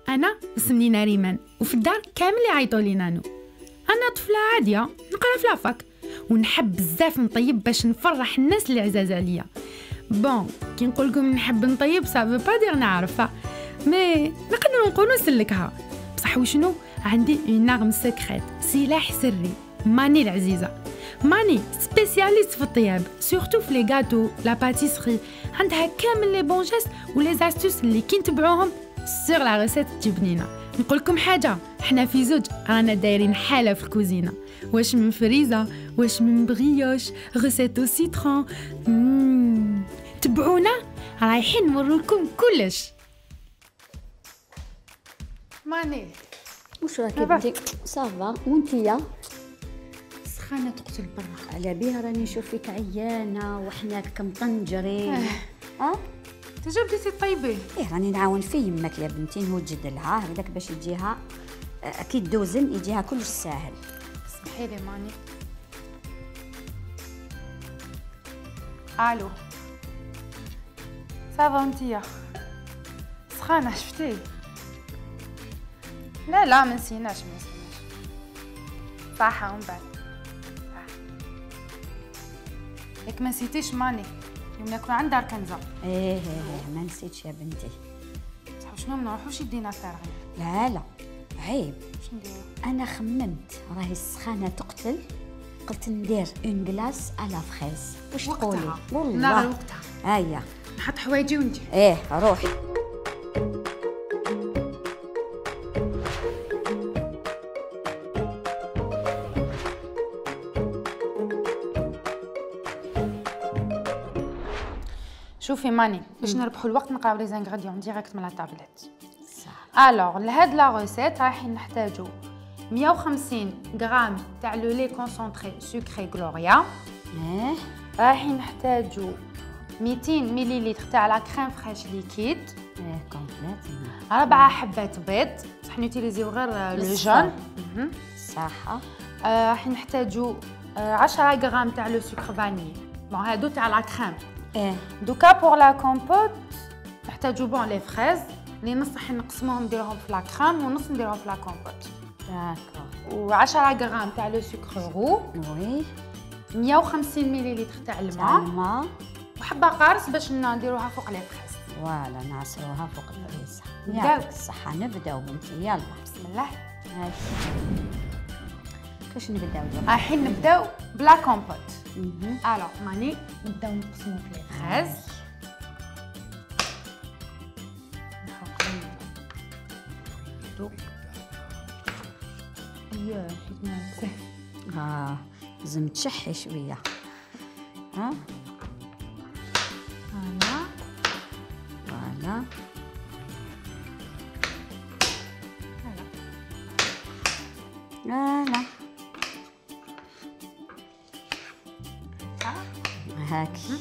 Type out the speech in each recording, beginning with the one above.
انا اسمي ناريمان، وفي الدار كامل يعيطوا لي نانو. انا طفله عاديه نقرا في لافاك ونحب بزاف نطيب باش نفرح الناس اللي عزاز عليا. بون كي نقول لكم نحب نطيب سا فو با دير نعرفها، مي نقدروا نقولوا نسلكها. بصح وشنو عندي اون ارم سيكريت، سلاح سري. ماني العزيزه، ماني سبيسياليست في الطياب، سورتو في لي غاتو لا باتيسري. عندها كامل لي بون جيست ولي زاستوس اللي كي نتبعوهم سور لا ريسيت تجبنينا. نقول لكم حاجه، حنا في زوج رانا دايرين حاله في الكوزينه، واش من فريزه واش من بريوش غوسيتو سيترون. تبعونا رايحين نوريكم كلش. ماني واش راكي بنتي؟ صافا وانتيا؟ سخانه تقتل برا. على بها راني نشوف فيك عيانه وحنا كمطنجرين. تجا بديتي طيبي؟ راني نعاون في يمك يا بنتي، نوجد لها هكذاك باش يجيها كي دوزن يجيها كلش ساهل. اسمحي لي ماني. الو صافا انتيا؟ سخانه شفتي؟ لا ما نسيناش صح. ومن بعد ياك ما نسيتيش ماني يوم ناكلو عند دار كنزه؟ ايه ما نسيتش يا بنتي. صح شنو ما نروحوش يدينا فارغين؟ لا عيب. واش نديرو؟ انا خممت راهي السخانه تقتل، قلت ندير اون كلاس على فريز. واش تقولي؟ والله وقتها. هيا نحط حوايجي ونجي. روحي. شوفي ماني باش نربحوا الوقت نقراو لي زانغريديون ديريكت من لا تابلت. الوغ لهاد لا روسيت رايحين نحتاجو 150 غرام تاع لو لي كونسونطري سكري غلوريا. رايحين نحتاجو 200 مليلتر تاع لا كريم فريش ليكيد كومبليت. 4 حبات بيض، صح نوتيليزيو غير لو جون. صح. رايحين نحتاجو 10 غرام تاع لو سكر فاني. بون هادو تاع لا كريم. دوكا بور لا كومبوت نحتاجو بون لي فريز اللي نص راح نقسموهم نديروهم في لا كريم ونص نديروهم في لا كومبوت. داكور. و10 غرام تاع لو سكر رو. وي. 150 مليلتر تاع الماء. وحبه قارص باش نديروها فوق لي فريز. فوالا نعصروها فوق الفريزه. ياك الصحه. نبداو بنتي يلا بسم الله. كيفاش نبداو؟ رايحين نبداو بلا كومبوت. الوغ ماني نبداو نقسمو في لي فريز. نحطو حيت بزاف. لازم تشحي شويه. فوالا. هاكي.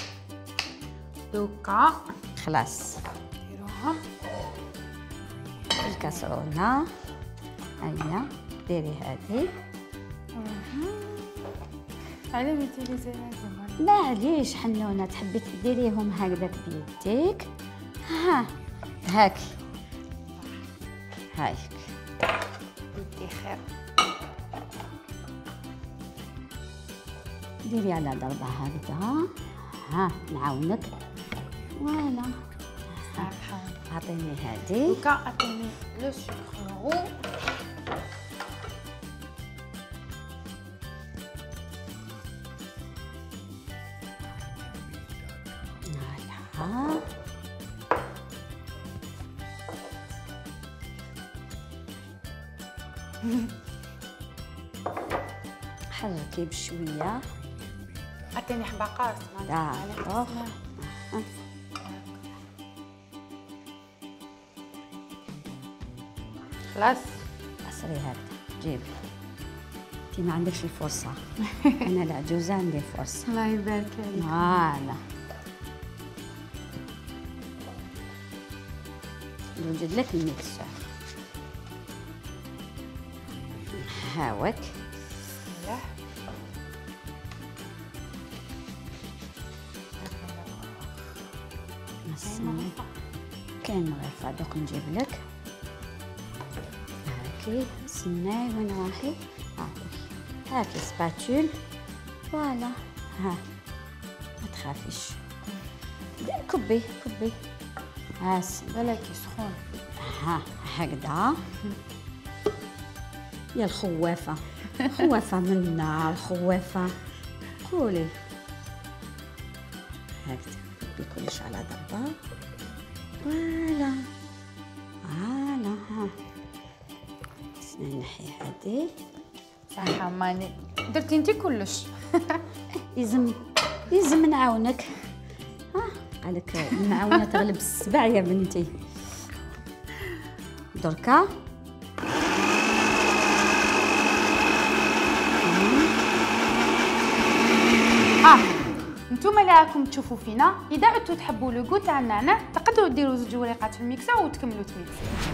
دوكا خلاص نديروهم في الكاسرونه. هيا ديري هادي. على نوتيليزي هذا معليش حنونه، تحبي ديريهم هكذاك بيديك. هاكي هايك يدي خير. ديري على ضربه هكذا. نعاونك. فوالا. عطيني هادي. دوكا عطيني لو سكر رو. حركي بشويه. عطيني حبه قارص. خلاص عصري هكذا. جيبي انتي ما عندكش الفرصه. انا العجوزه عندي فرصه. الله يبارك عليك. فوالا. نوجد لك الميكسور. هاوك. كاين مغرفه دوك نجيب لك. شوفي استناي وين راحي. هاكي سباتول فوالا. ها ما تخافيش، كبي كبي. بلاكي سخون. ها هكذا. يا الخوافة، خوافة منا الخوافة. قولي هكذا كبي كلش على ضربة. فوالا فوالا. ها نحي هادي. صح ماني درتي انتي كلش. يلزم نعاونك. ها قالك المعاونة تغلب السبع يا بنتي. دركا نتوما اللي راكم تشوفوا فينا، اذا عدتوا تحبوا لو غو تاع النعناع تقدروا ديروا 2 وريقات في الميكسر وتكملوا تميكسي.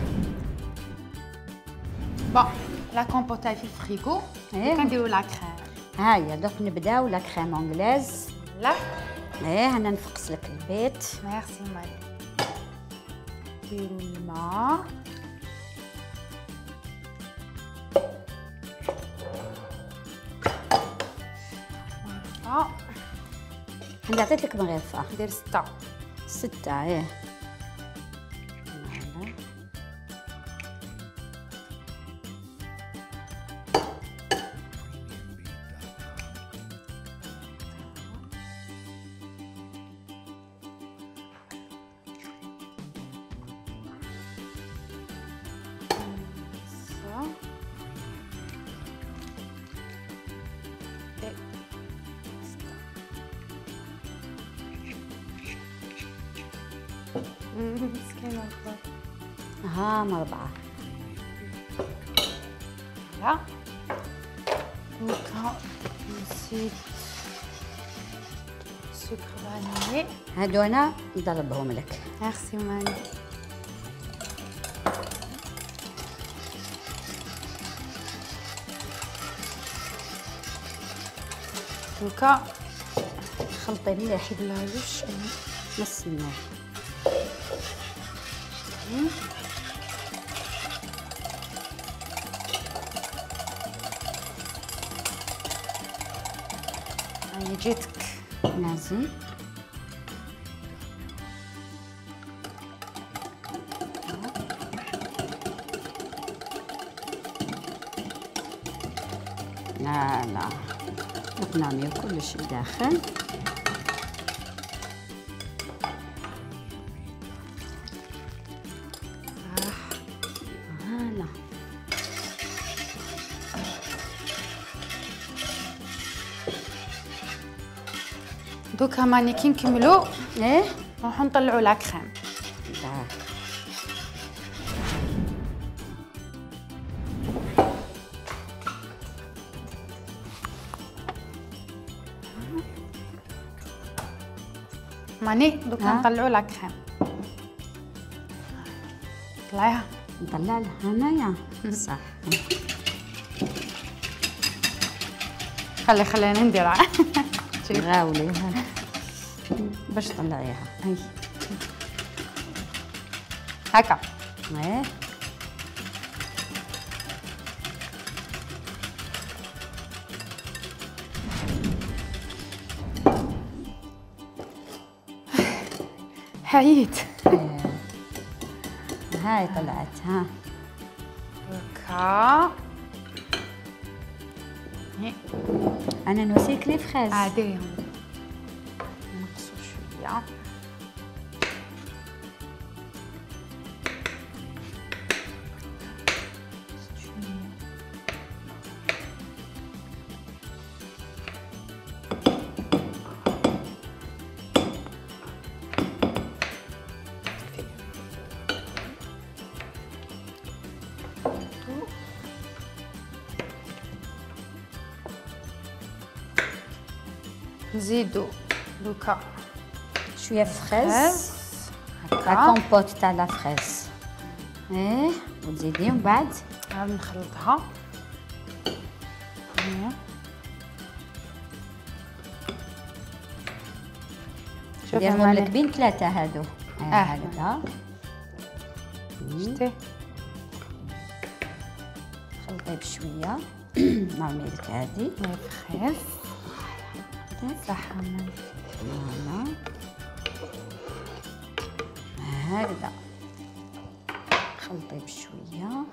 بون لا كومبوت تاعي في الفريغو. كنديروا لا كريم. هيا دوك نبداو لا كريم انجليز. لا انا نفقس لك البيت. ميرسي مالي. ديروا الماء. انا عطيت لك مغرفه. ندير 6. 6 ايه. مسكينة الكل. ها مربعة. لا دوكا نزيد سكر فانيلي. هادو انا نضربهم لك. ميرسي ماني. دوكا خلطي مليح بلاش نص الماء. هاي جيتك نازل. لا لا نقنامي كلش داخل. دوكا ماني كي نكملو ايه نروحو نطلعو لا كريم. ماني دوكا نطلعو لا كريم. طلعيها. نطلع لها هنايا صح. خليني نديرها. غاولي باش طلعيها. هاي هكا. ايه حييت. هاي طلعت. ها هكا. انا نوسيك لي فريز. عاديهم نقصو شويه. نزيدو دوكا شويه فريز. هكا لا كومبوت تاع لا فريز. ايه وتزيدي ومن بعد عاد نخلطها. نديرهم لك بين 3 هادو. هكذا. شتي خلطيه بشويه مع ميلك عادي فريز صح. فوالا هكذا خلطيه بشويه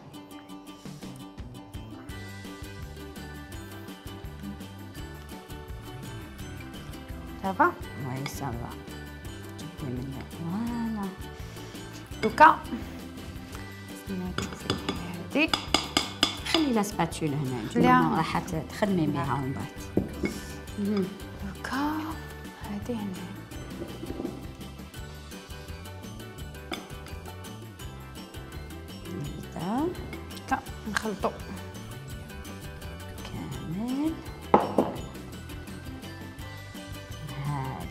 صافا. وي صافا جبدي من فوالا. دوكا هادي خلي لا سباتول هنا لا. راح تخدمي بها ومن بعد. دوكا هادي هنا نبدا دوكا نخلطو كامل هكذا.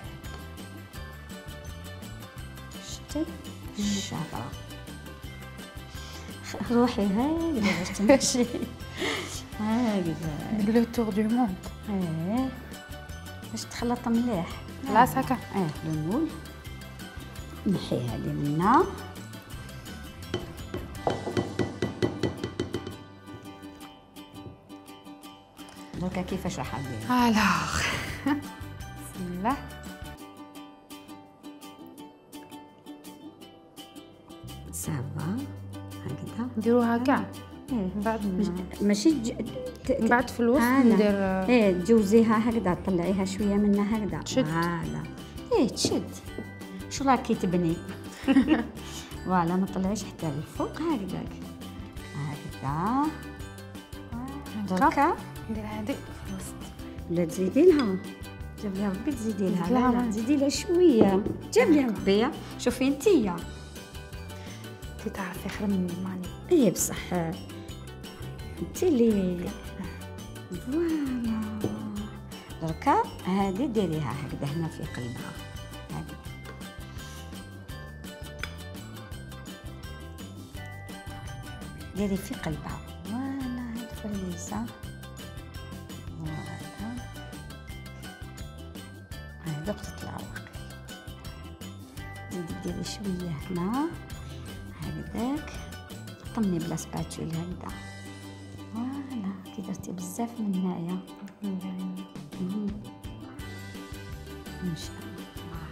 شتي الشعره روحي هكذا باش تمشي هكذا لو تور دو موند. ايه باش تخلط مليح. خلاص هكا. المول نحي هذه منا دركا كيفاش راح ندير. الوغ بسم الله. صافا هكذا نديروها كاع ايه من بعد ماشي من بعد في الوسط هلا. ندير ايه تجوزيها هكذا تطلعيها شويه منها هكذا تشد. فوالا ايه تشد شو راكي تبني فوالا ما تطلعيش حتى للفوق هكذاك هكذا دركا ندير هادي في الوسط. ولا تزيدي لها جاب لي ربي تزيدي لها لا، لا تزيدي لها شويه جاب لي ربي شوفي انتيا انتي تعرفي خير مني ماني. ايه بصح انتي اللي فوالا دركا هادي ديريها هكذا هنا في قلبها هادي ديري في قلبها فوالا هاد الفريزه فوالا هذا بتطلع واقي. زيدي ديري شويه هنا هكذاك طمني بلا سباتول هكذا فوالا كي درتي بزاف من هنايا ان شاء الله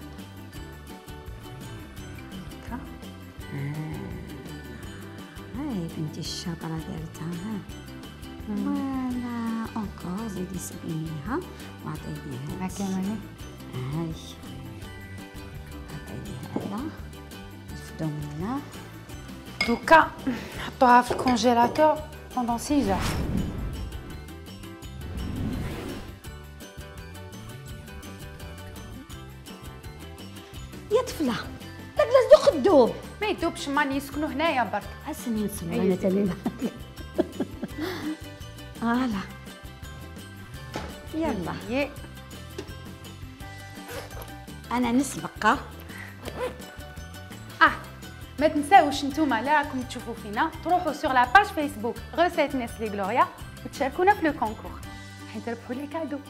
هكا. هاي بنتي الشاطره دارتها ها فوالا اونكور زيدي سقينيها وعطينيها هكا ماني. هاي عطيني هذا نفدو منه دوكا نحطوها في الكونجيلاتور بوندون 6 heures. يا طفله لا جلاس دوق الدوب ما يذوبش ماني يسكنوا هنايا برك. حسني نصبر انا تاني فوالا يلا يي انا نسبق ما تنساوش نتوما لا راكم تشوفوا فينا تروحوا سور لا باج فيسبوك غوسيت نيسلي غلوريا وتشاركونا في لو كونكور حيت تربحوا لي كادو.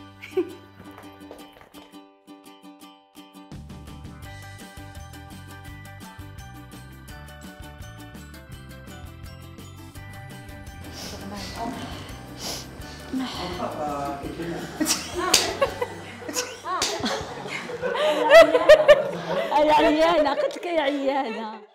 يا عيانه قلت لك يا عيانه